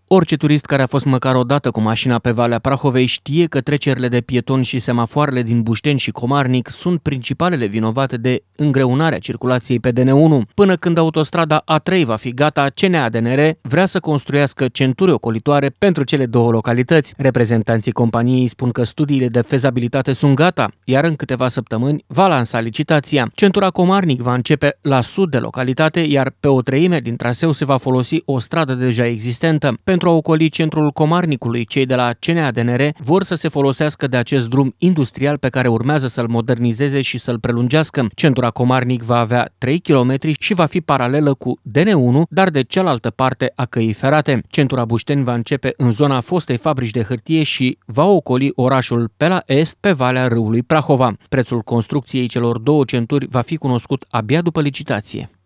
Orice turist care a fost măcar o dată cu mașina pe Valea Prahovei știe că trecerile de pietoni și semafoarele din Bușteni și Comarnic sunt principalele vinovate de îngreunarea circulației pe DN1. Până când autostrada A3 va fi gata, CNADNR vrea să construiască centuri ocolitoare pentru cele două localități. Reprezentanții companiei spun că studiile de fezabilitate sunt gata, iar în câteva săptămâni va lansa licitația. Centura Comarnic va începe la sud de localitate, iar pe o treime din traseu se va folosi o stradă deja existentă. Pentru a ocoli centrul Comarnicului, cei de la CNADNR vor să se folosească de acest drum industrial pe care urmează să-l modernizeze și să-l prelungească. Centura Comarnic va avea 3 km și va fi paralelă cu DN1, dar de cealaltă parte a căii ferate. Centura Bușteni va începe în zona fostei fabrici de hârtie și va ocoli orașul pe la est, pe Valea râului Prahova. Prețul construcției celor două centuri va fi cunoscut abia după licitație.